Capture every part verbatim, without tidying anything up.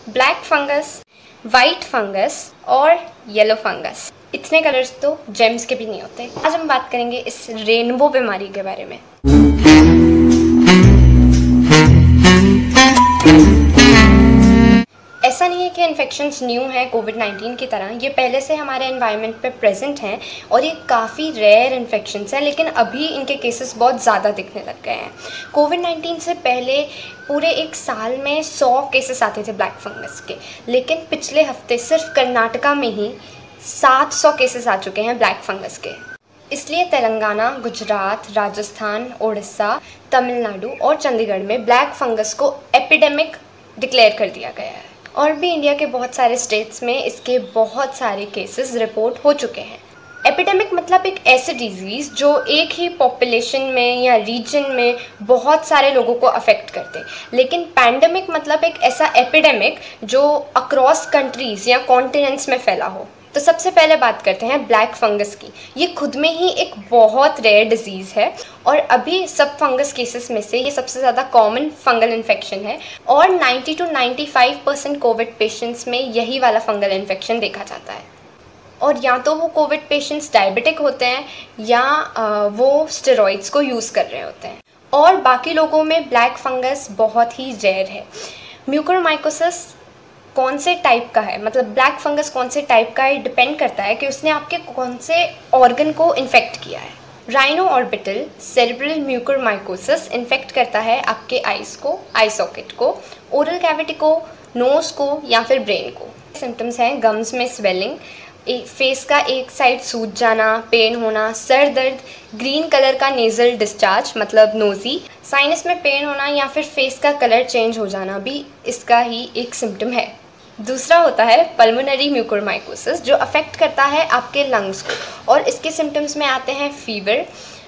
Black fungus, white fungus और yellow fungus. इतने colours तो जेम्स के भी नहीं होते। आज हम बात करेंगे इस रेनबो बीमारी के बारे में। ऐसा नहीं है कि इन्फेक्शंस न्यू हैं कोविड नाइन्टीन की तरह, ये पहले से हमारे एनवायरनमेंट पे प्रेजेंट हैं और ये काफ़ी रेयर इन्फेक्शंस हैं, लेकिन अभी इनके केसेस बहुत ज़्यादा दिखने लग गए हैं। कोविड नाइन्टीन से पहले पूरे एक साल में सौ केसेस आते थे ब्लैक फंगस के, लेकिन पिछले हफ्ते सिर्फ कर्नाटका में ही सात सौ केसेस आ चुके हैं ब्लैक फंगस के। इसलिए तेलंगाना, गुजरात, राजस्थान, उड़ीसा, तमिलनाडु और चंडीगढ़ में ब्लैक फंगस को एपिडेमिक डिक्लेयर कर दिया गया है। और भी इंडिया के बहुत सारे स्टेट्स में इसके बहुत सारे केसेस रिपोर्ट हो चुके हैं। एपिडेमिक मतलब एक ऐसी डिजीज़ जो एक ही पॉपुलेशन में या रीजन में बहुत सारे लोगों को अफेक्ट करते, लेकिन पैंडेमिक मतलब एक ऐसा एपिडेमिक जो अक्रॉस कंट्रीज़ या कॉन्टिनेंट्स में फैला हो। तो सबसे पहले बात करते हैं ब्लैक फंगस की। ये खुद में ही एक बहुत रेयर डिजीज़ है और अभी सब फंगस केसेस में से ये सबसे ज़्यादा कॉमन फंगल इन्फेक्शन है और नब्बे टू पचानवे परसेंट कोविड पेशेंट्स में यही वाला फंगल इन्फेक्शन देखा जाता है। और या तो वो कोविड पेशेंट्स डायबिटिक होते हैं या वो स्टेरॉइड्स को यूज़ कर रहे होते हैं। और बाकी लोगों में ब्लैक फंगस बहुत ही रेयर है। म्यूकोरमाइकोसिस कौन से टाइप का है, मतलब ब्लैक फंगस कौन से टाइप का है, डिपेंड करता है कि उसने आपके कौन से ऑर्गन को इन्फेक्ट किया है। Rhino orbital cerebral mucormycosis infect करता है आपके आइज़ को, आई सॉकेट को, ओरल कैविटी को, नोज़ को या फिर ब्रेन को। सिम्टम्स हैं गम्स में स्वेलिंग, एक फेस का एक साइड सूज जाना, पेन होना, सर दर्द, ग्रीन कलर का नेज़ल डिस्चार्ज मतलब नोज़ी, साइनस में पेन होना या फिर फेस का कलर चेंज हो जाना भी इसका ही एक सिम्टम है। दूसरा होता है पल्मोनरी म्यूकोरमाइकोसिस जो अफेक्ट करता है आपके लंग्स को और इसके सिम्टम्स में आते हैं fever,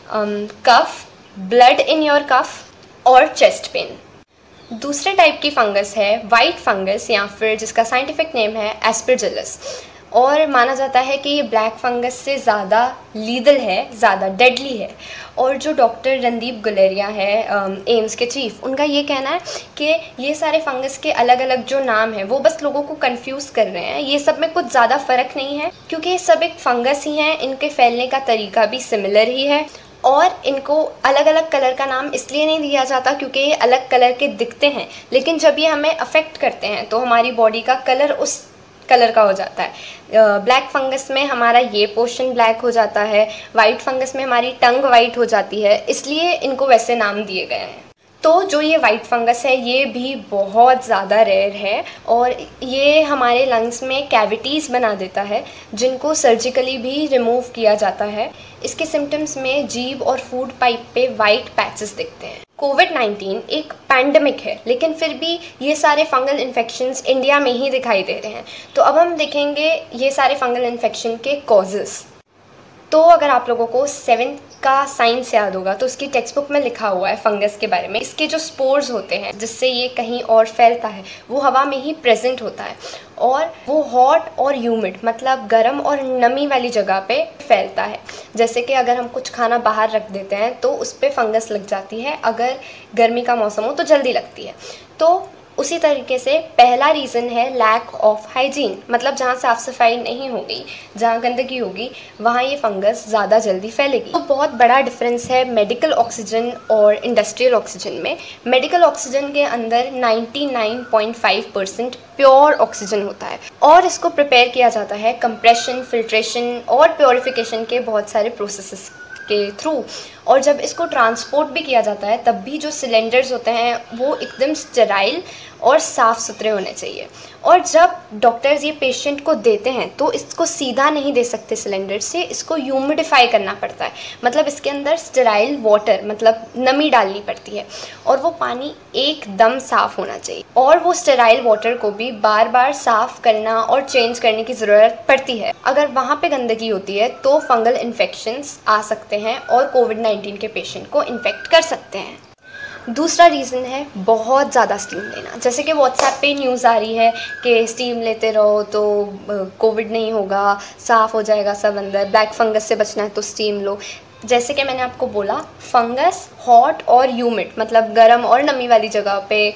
cough, blood in your cough और चेस्ट पेन। दूसरे टाइप की फंगस है वाइट फंगस या फिर जिसका साइंटिफिक नेम है एस्परजिलस और माना जाता है कि ये ब्लैक फंगस से ज़्यादा लीदल है, ज़्यादा डेडली है। और जो डॉक्टर रणदीप गुलेरिया है एम्स के चीफ, उनका ये कहना है कि ये सारे फंगस के अलग अलग जो नाम हैं वो बस लोगों को कंफ्यूज कर रहे हैं। ये सब में कुछ ज़्यादा फ़र्क नहीं है क्योंकि ये सब एक फंगस ही हैं, इनके फैलने का तरीका भी सिमिलर ही है और इनको अलग अलग कलर का नाम इसलिए नहीं दिया जाता क्योंकि ये अलग कलर के दिखते हैं, लेकिन जब ये हमें अफेक्ट करते हैं तो हमारी बॉडी का कलर उस कलर का हो जाता है। ब्लैक फंगस में हमारा ये पोर्शन ब्लैक हो जाता है, वाइट फंगस में हमारी टंग वाइट हो जाती है, इसलिए इनको वैसे नाम दिए गए हैं। तो जो ये वाइट फंगस है ये भी बहुत ज़्यादा रेयर है और ये हमारे लंग्स में कैविटीज़ बना देता है जिनको सर्जिकली भी रिमूव किया जाता है। इसके सिम्टम्स में जीभ और फूड पाइप पे वाइट पैचेस दिखते हैं। कोविड नाइन्टीन एक पैंडमिक है, लेकिन फिर भी ये सारे फंगल इन्फेक्शंस इंडिया में ही दिखाई दे रहे हैं। तो अब हम देखेंगे ये सारे फंगल इन्फेक्शन के कॉजेज़। तो अगर आप लोगों को सेवेंथ का साइंस याद होगा तो उसकी टेक्स्ट बुक में लिखा हुआ है फंगस के बारे में। इसके जो स्पोर्स होते हैं जिससे ये कहीं और फैलता है वो हवा में ही प्रेजेंट होता है और वो हॉट और ह्यूमिड मतलब गर्म और नमी वाली जगह पे फैलता है। जैसे कि अगर हम कुछ खाना बाहर रख देते हैं तो उस पर फंगस लग जाती है, अगर गर्मी का मौसम हो तो जल्दी लगती है। तो उसी तरीके से पहला रीज़न है लैक ऑफ हाइजीन, मतलब जहाँ साफ़ सफाई नहीं होगी, जहाँ गंदगी होगी वहाँ ये फंगस ज़्यादा जल्दी फैलेगी। तो बहुत बड़ा डिफरेंस है मेडिकल ऑक्सीजन और इंडस्ट्रियल ऑक्सीजन में। मेडिकल ऑक्सीजन के अंदर निन्यानवे point five percent pure oxygen होता है और इसको प्रिपेयर किया जाता है कंप्रेशन, फिल्ट्रेशन और प्योरिफिकेशन के बहुत सारे प्रोसेसेस के थ्रू। और जब इसको ट्रांसपोर्ट भी किया जाता है तब भी जो सिलेंडर्स होते हैं वो एकदम स्टेराइल और साफ़ सुथरे होने चाहिए। और जब डॉक्टर्स ये पेशेंट को देते हैं तो इसको सीधा नहीं दे सकते सिलेंडर से, इसको ह्यूमिडिफाई करना पड़ता है, मतलब इसके अंदर स्टेराइल वाटर मतलब नमी डालनी पड़ती है और वो पानी एकदम साफ़ होना चाहिए। और वो स्टेराइल वाटर को भी बार बार साफ़ करना और चेंज करने की ज़रूरत पड़ती है। अगर वहाँ पे गंदगी होती है तो फंगल इन्फेक्शंस आ सकते हैं और कोविड नाइन्टीन के पेशेंट को इन्फेक्ट कर सकते हैं। दूसरा रीज़न है बहुत ज़्यादा स्टीम लेना। जैसे कि व्हाट्सएप पे न्यूज़ आ रही है कि स्टीम लेते रहो तो कोविड नहीं होगा, साफ़ हो जाएगा सब अंदर, ब्लैक फंगस से बचना है तो स्टीम लो। जैसे कि मैंने आपको बोला, फंगस हॉट और ह्यूमिड मतलब गर्म और नमी वाली जगह पे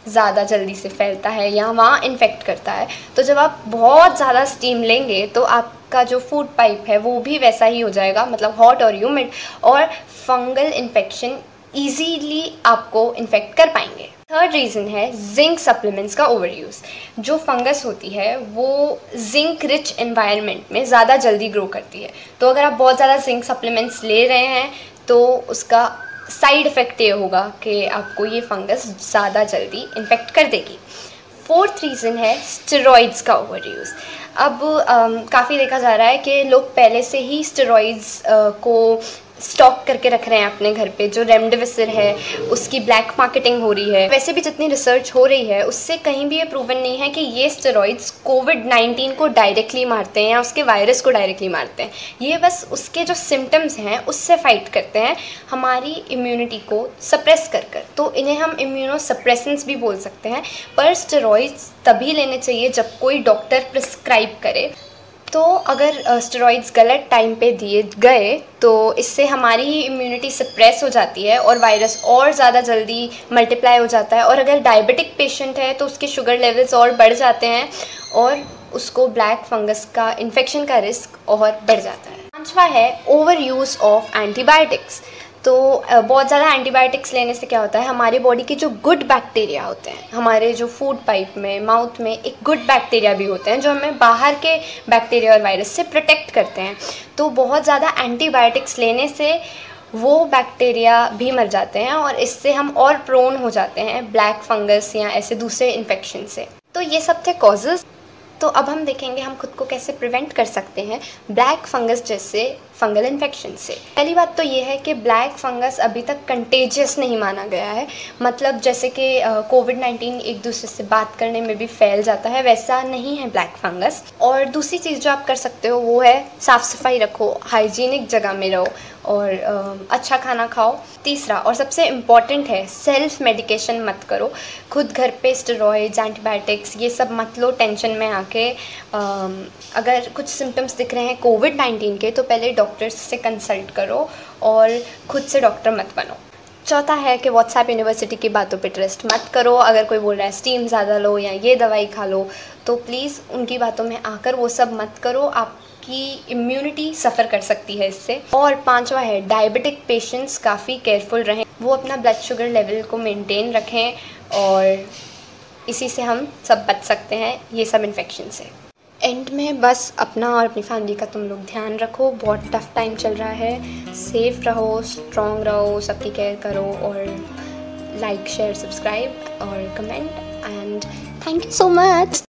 ज़्यादा जल्दी से फैलता है या वहाँ इन्फेक्ट करता है। तो जब आप बहुत ज़्यादा स्टीम लेंगे तो आपका जो फूड पाइप है वो भी वैसा ही हो जाएगा, मतलब हॉट और ह्यूमिड, और फंगल इन्फेक्शन ईजीली आपको इन्फेक्ट कर पाएंगे। थर्ड रीज़न है जिंक सप्लीमेंट्स का ओवर यूज़। जो फंगस होती है वो जिंक रिच एनवायरनमेंट में ज़्यादा जल्दी ग्रो करती है। तो अगर आप बहुत ज़्यादा जिंक सप्लीमेंट्स ले रहे हैं तो उसका साइड इफ़ेक्ट ये होगा कि आपको ये फंगस ज़्यादा जल्दी इन्फेक्ट कर देगी। फोर्थ रीज़न है स्टेरॉइड्स का ओवर यूज़। अब काफ़ी देखा जा रहा है कि लोग पहले से ही स्टेरॉइड्स को स्टॉक करके रख रहे हैं अपने घर पे। जो रेमडेसिविर है उसकी ब्लैक मार्केटिंग हो रही है। वैसे भी जितनी रिसर्च हो रही है उससे कहीं भी ये प्रूवन नहीं है कि ये स्टेरॉइड्स कोविड नाइन्टीन को डायरेक्टली मारते हैं या उसके वायरस को डायरेक्टली मारते हैं। ये बस उसके जो सिम्टम्स हैं उससे फाइट करते हैं, हमारी इम्यूनिटी को सप्रेस कर कर। तो इन्हें हम इम्यूनो सप्रेसेंट्स भी बोल सकते हैं। पर स्टेरॉइड्स तभी लेने चाहिए जब कोई डॉक्टर प्रिस्क्राइब करे। तो अगर स्टेरॉइड्स गलत टाइम पे दिए गए तो इससे हमारी ही इम्यूनिटी सप्रेस हो जाती है और वायरस और ज़्यादा जल्दी मल्टीप्लाई हो जाता है। और अगर डायबिटिक पेशेंट है तो उसके शुगर लेवल्स और बढ़ जाते हैं और उसको ब्लैक फंगस का इन्फेक्शन का रिस्क और बढ़ जाता है। पांचवा है ओवर यूज़ ऑफ एंटीबायोटिक्स। तो बहुत ज़्यादा एंटीबायोटिक्स लेने से क्या होता है, हमारी बॉडी के जो गुड बैक्टीरिया होते हैं, हमारे जो फूड पाइप में, माउथ में एक गुड बैक्टीरिया भी होते हैं जो हमें बाहर के बैक्टीरिया और वायरस से प्रोटेक्ट करते हैं। तो बहुत ज़्यादा एंटीबायोटिक्स लेने से वो बैक्टीरिया भी मर जाते हैं और इससे हम और प्रोन हो जाते हैं ब्लैक फंगस या ऐसे दूसरे इन्फेक्शन से। तो ये सब थे कॉजेज़। तो अब हम देखेंगे हम खुद को कैसे प्रिवेंट कर सकते हैं ब्लैक फंगस जैसे फंगल इन्फेक्शन से। पहली बात तो ये है कि ब्लैक फंगस अभी तक कंटेजियस नहीं माना गया है। मतलब जैसे कि कोविड नाइन्टीन एक दूसरे से बात करने में भी फैल जाता है, वैसा नहीं है ब्लैक फंगस। और दूसरी चीज़ जो आप कर सकते हो वो है साफ़ सफाई रखो, हाइजीनिक जगह में रहो और आ, अच्छा खाना खाओ। तीसरा और सबसे इम्पॉर्टेंट है सेल्फ मेडिकेशन मत करो। खुद घर पे स्टेरॉइड्स, एंटीबायोटिक्स ये सब मत लो टेंशन में आके। आ, अगर कुछ सिम्टम्स दिख रहे हैं कोविड नाइन्टीन के तो पहले डॉक्टर्स से कंसल्ट करो और खुद से डॉक्टर मत बनो। चौथा है कि व्हाट्सएप यूनिवर्सिटी की बातों पे ट्रस्ट मत करो। अगर कोई बोल रहा है स्टीम ज़्यादा लो या ये दवाई खा लो तो प्लीज़ उनकी बातों में आकर वो सब मत करो, आपकी इम्यूनिटी सफ़र कर सकती है इससे। और पांचवा है डायबिटिक पेशेंट्स काफ़ी केयरफुल रहें, वो अपना ब्लड शुगर लेवल को मेंटेन रखें और इसी से हम सब बच सकते हैं ये सब इन्फेक्शन से। एंड में बस अपना और अपनी फैमिली का तुम लोग ध्यान रखो, बहुत टफ टाइम चल रहा है। सेफ रहो, स्ट्रॉन्ग रहो, सबकी केयर करो और लाइक शेयर सब्सक्राइब और comment and thank you so much.